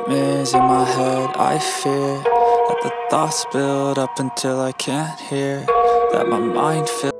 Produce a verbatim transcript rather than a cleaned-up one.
nightmares in my head, I fear that the thoughts build up until I can't hear, that my mind feels